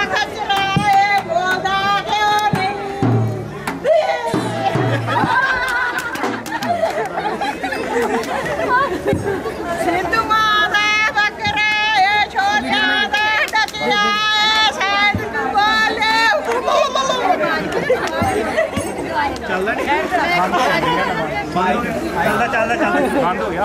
बंद हो गया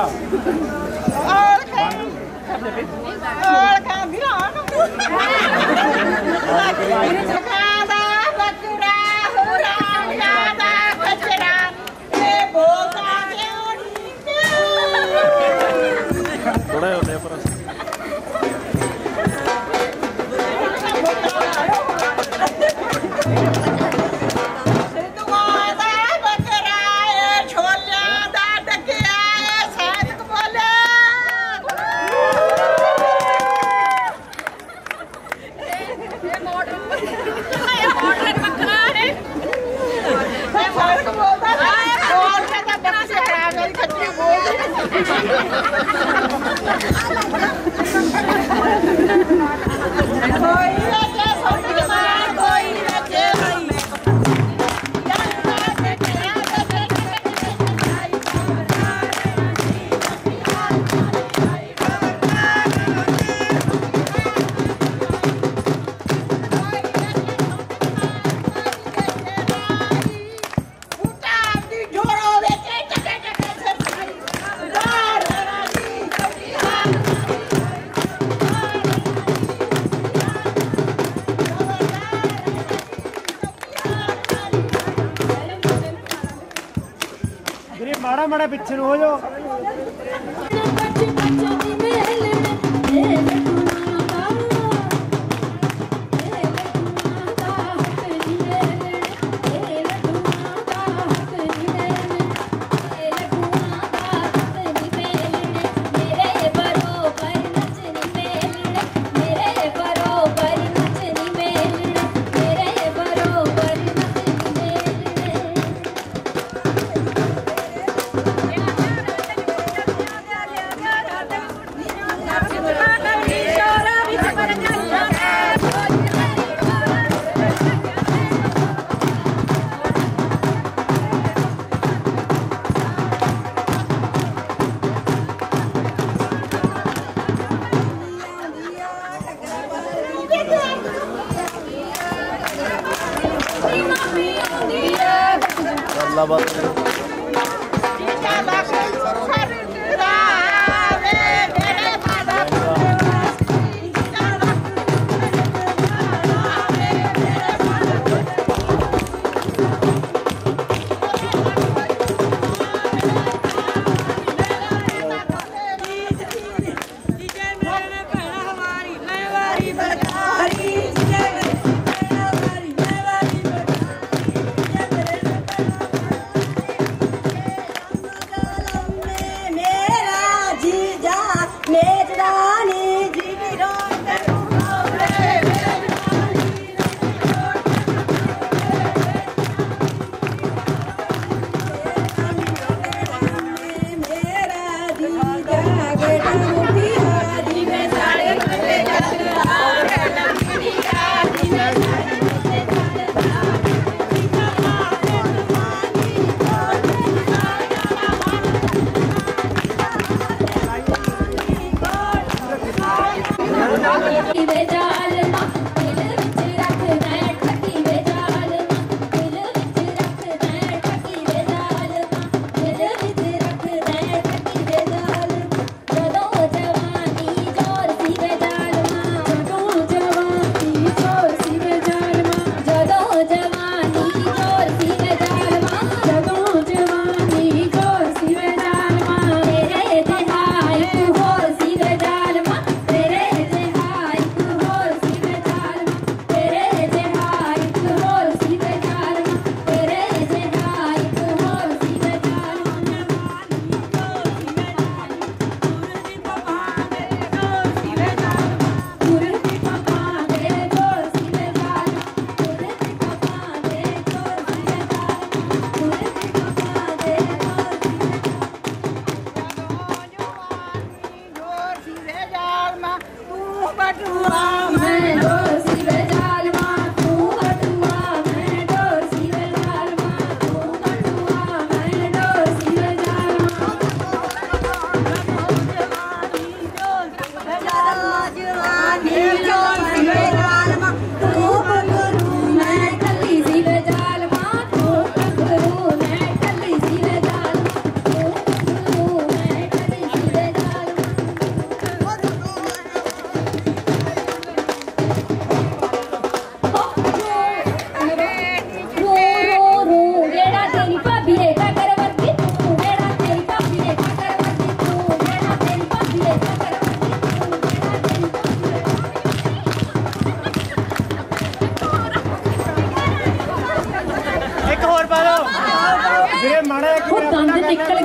थोड़ा होते हैं पर माड़ा माड़ा पिछे हो जाओ बटुआ मैं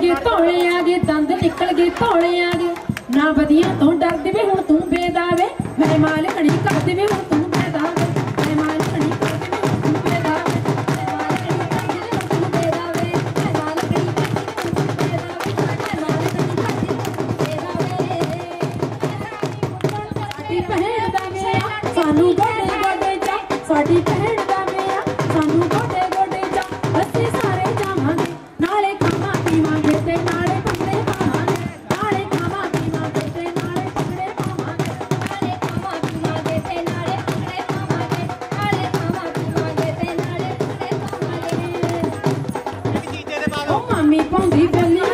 ਗਏ ਧੌਲਿਆਂ ਦੇ ਦੰਦ ਨਿਕਲ ਗਏ ਧੌਲਿਆਂ ਦੇ ਨਾ ਵਧੀਆਂ ਤੋਂ ਡਰਦੇ ਵੇ ਹੁਣ ਤੂੰ ਬੇਦਾਵੇ ਮੈਂ ਮਾਲਕਣੀ ਕਰਦੀ ਵੇ ਹੁਣ ਤੂੰ ਬੇਦਾਵੇ ਮੈਂ ਮਾਲਕਣੀ ਕਰਦੀ ਵੇ ਹੁਣ ਤੂੰ ਬੇਦਾਵੇ ਮੈਂ ਮਾਲਕਣੀ ਕਰਦੀ ਵੇ ਹੁਣ ਤੂੰ ਬੇਦਾਵੇ ਮੈਂ ਮਾਲਕਣੀ ਕਰਦੀ ਵੇ ਹੁਣ ਤੂੰ ਬੇਦਾਵੇ ਮੈਂ ਮਾਲਕਣੀ ਕਰਦੀ ਵੇ ਸਾਡੀ ਭੈਣ ਦਾ ਮੇਰਾ ਸਾਨੂੰ ਗੋਡੇ ਗੋਡੇ ਜਾ ਸਾਡੀ ਭੈਣ ਦਾ ਮੇਰਾ ਸਾਨੂੰ ਗੋਡੇ ਗੋਡੇ ਜਾ ਅਸੀਂ ਸਾਰੇ ਜਾਵਾਂਗੇ ਨਾਲੇ ਖਾਵਾਂ ਪੀਵਾਂਗੇ ਤੇ ਨਾਲੇ ਭੰਗੜੇ ਪਾਵਾਂਗੇ ਨਾਲੇ ਖਾਵਾਂ ਪੀਵਾਂਗੇ ਤੇ ਨਾਲੇ ਭੰਗੜੇ ਪਾਵਾਂਗੇ ਨਾਲੇ ਖਾਵਾਂ ਪੀਵਾਂਗੇ ਤੇ ਨਾਲੇ ਭੰਗੜੇ ਪਾਵਾਂਗੇ ਨਾਲੇ ਖਾਵਾਂ ਪੀਵਾਂਗੇ ਤੇ ਨਾਲੇ ਭੰਗੜੇ ਪਾਵਾਂਗੇ ਉਹ ਮਾਮੀ ਪਾਉਂਦੀ ਬੈਲੀ